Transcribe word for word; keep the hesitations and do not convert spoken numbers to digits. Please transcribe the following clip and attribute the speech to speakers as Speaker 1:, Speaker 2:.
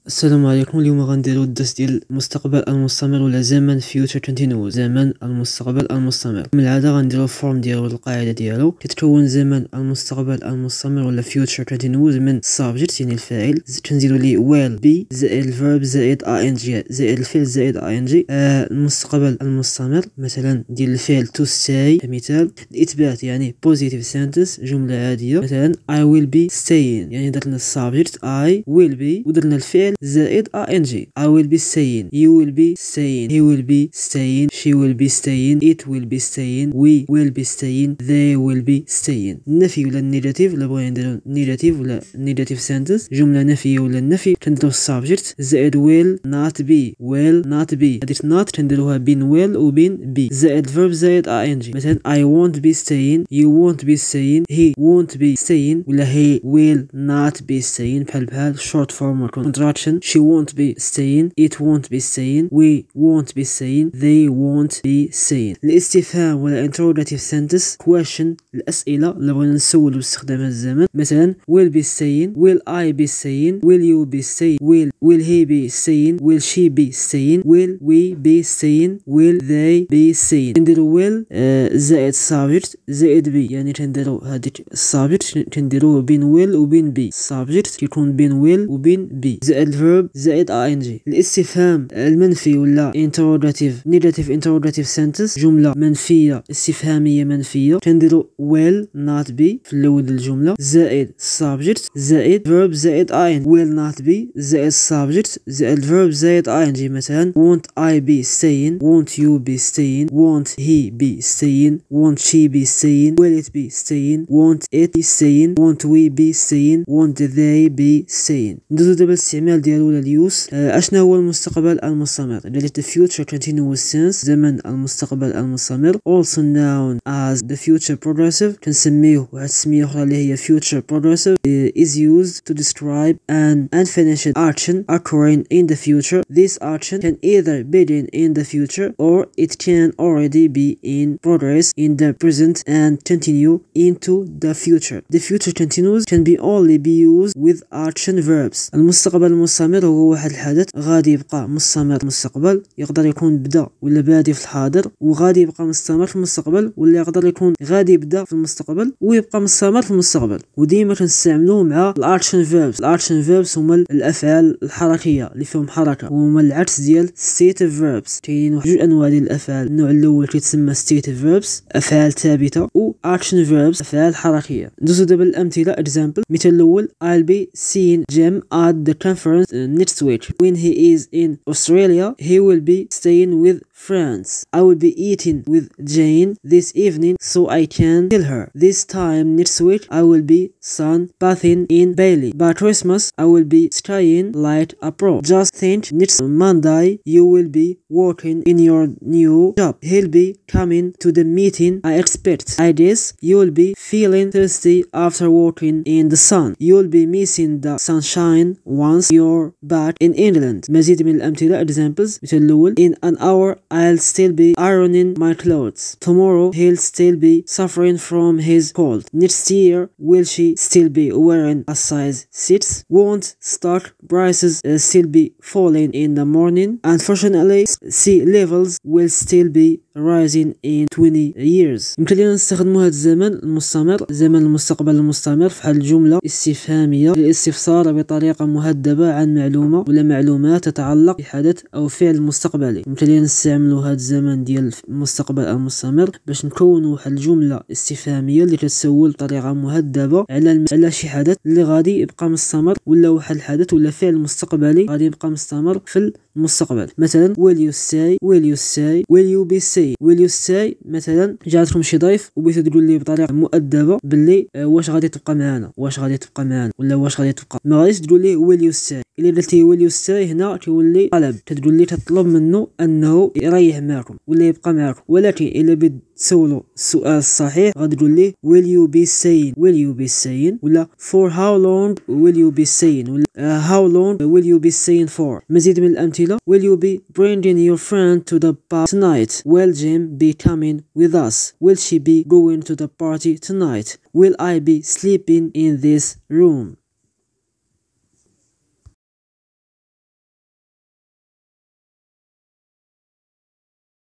Speaker 1: السلام عليكم. اليوم غنديرو الدرس ديال المستقبل المستمر ولا زمن future continuous، زمن المستقبل المستمر. من العاده غنديرو الفورم ديالو القاعده ديالو. كتكون زمن المستقبل المستمر ولا future continuous من subject يعني الفاعل، تنزيدو ليه will be زائد الفيرب زائد ing زائد الفعل زائد ing. آه المستقبل المستمر مثلا ديال الفعل to stay كمثال. الاثبات يعني positive sentence جمله عاديه، مثلا I will be staying يعني درنا السبجكت I will be ودرنا الفعل زائد ing. I will be staying، you will be staying، he will be staying، she will be staying، it will be staying، we will be staying، they will be staying. النفي ولا النيجاتيف ولا بغينا نديرو نيجاتيف ولا نيجاتيف سنتنس جمله نفيه ولا النفي تنديرو السبجكت زائد will not be will not be. هاديك not تنديروها بين will وبين be زائد الفيرب زائد ing. مثلا I won't be staying، you won't be staying، he won't be staying ولا he will not be staying. بحال بحال short form contraction. She won't be staying، it won't be staying، we won't be staying، they won't be staying. الاستفهام ولا interrogative sentence question الأسئلة اللي بغينا نسولو باستخدام الزمن. مثلا will be staying، will I be staying، will you be staying، will will he be staying، will she be staying، will we be staying، will they be staying. نديرو will آه زائد subject زائد be، يعني تنديرو هاديك السبجكت تنديروه بين will وبين be. السبجكت كيكون بين will وبين be زائد الفيرب زائد ing. الاستفهام المنفي ولا interrogative negative interrogative sentence جملة منفية استفهامية منفية تنديرو will not be في الأول الجملة زائد subject زائد verb زائد ing. will not be زائد subject زائد verb زائد ing. مثلا won't I be staying، won't you be staying، won't he be staying، won't she be staying، will it be staying، won't it be staying، won't we be staying، won't they be staying. ندوزو دابا الاستعمال ديالو ولا اليوس. آه اشنا هو المستقبل المستمر؟ ديال the future continuous tense زمن المستقبل المستمر also known as the future progressive. كنسميوه واحد السميه اخرى اللي هي future progressive uh, is used to describe an unfinished action occurring in the future. This action can either begin in the future or it can already be in progress in the present and continue into the future. The future continuous can be only be used with action verbs. المستقبل المستمر هو واحد الحدث غادي يبقى مستمر في المستقبل، يقدر يكون بدا ولا بادي في الحاضر وغادي يبقى مستمر في المستقبل، ولا يقدر يكون غادي يبدا في المستقبل ويبقى مستمر في المستقبل. وديما كنستعملوه مع الاكشن فيربس. الاكشن فيربس هما الافعال الحركيه اللي فيهم حركه، وهما العكس ديال ستيتيف فيربس. كاينين جوج انواع ديال الافعال، النوع الاول كيتسمى ستيتيف فيربس افعال ثابته، و اكشن فيربس افعال حركيه. ندوزو دابا الامثله. اكزامبل مثال الاول I'll be seeing Jim at the conference uh, next week. When he is in Australia he will be staying with friends. I will be eating with Jane this evening so I can tell her. This time next week I will be sunbathing in Bali. By Christmas I will be skiing light abroad. Just think, next Monday you will be working in your new job. He'll be coming to the meeting I expect. I guess you will be feeling thirsty after working in the sun. You will be missing the sunshine once you're back in England. مزيد من الأمثلة. Examples. مثال الأول In an hour I'll still be ironing my clothes. Tomorrow he'll still be suffering from his cold. Next year will she still be wearing a size six? Won't stock prices uh, still be falling in the morning? Unfortunately sea levels will still be rising in twenty years. يمكن لنا نستخدمو هذا الزمن المستمر زمن المستقبل المستمر في حال جملة استفهامية للاستفسار بطريقة مهذبة عن معلومة ولا معلومات تتعلق بحدث أو فعل مستقبلي. يمكن لنا نستعملو هذا الزمن ديال المستقبل المستمر باش نكونوا واحد الجملة استفهامية اللي كتسول بطريقة مهذبة على الم... على شي حدث اللي غادي يبقى مستمر، ولا واحد الحدث ولا فعل مستقبلي غادي يبقى مستمر في المستقبل. مثلا will you stay will you stay will you be staying will you stay. مثلا جاتكم شي ضيف وبغيتو تقول ليه بطريقه مؤدبه باللي آه واش غادي تبقى معنا واش غادي تبقى معنا ولا واش غادي تبقى، ما غاديش تقول ليه will you stay. الا قلتي will you stay هنا كيولي طلب، كتقول ليه تطلب منه انه يريح معكم ولا يبقى معكم. ولكن الا بد تسولو السؤال الصحيح غادي تقول ليه will you be staying will you be staying ولا for how long will you be staying ولا uh, how long will you be staying for. مزيد من الأمثلة. will you be bringing your friend to the pub tonight? Will Jim be coming with us? Will she be going to the party tonight? Will I be sleeping in this room?